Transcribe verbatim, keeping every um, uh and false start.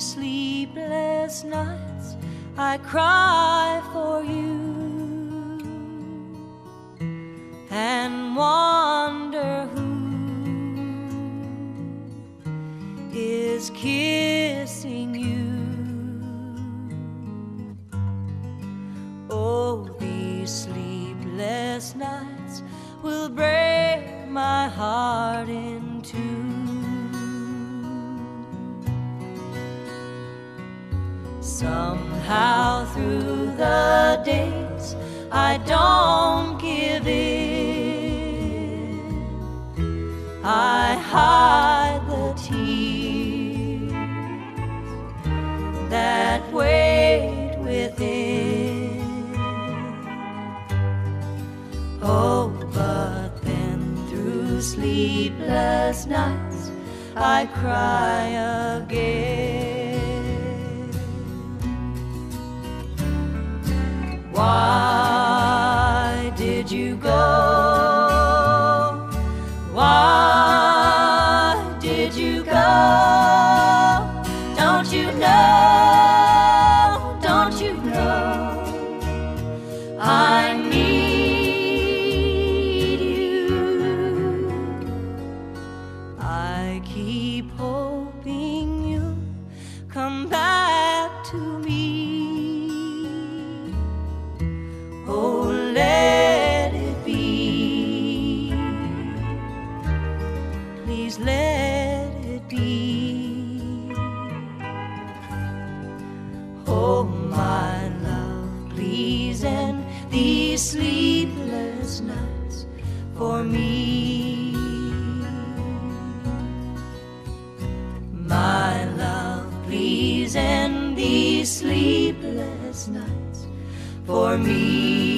sleepless nights I cry for you and wonder who is kissing you. Oh, these sleepless nights will break my heart in two. Somehow through the days I don't give in. I hide the tears that wait within. Oh, but then through sleepless nights I cry again. Why did you go? Why did you go? Don't you know? Don't you know? I need you. I keep hoping you'll come back to me. Oh, let it be. Please let it be. Oh, my love, please end these sleepless nights for me. My love, please end these sleepless nights for me.